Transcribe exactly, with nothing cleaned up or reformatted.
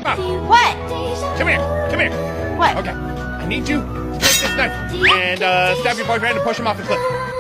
up. What? Come here. Come here. What? Okay. I need you to take this knife and uh, stab your boyfriend and push him off the cliff.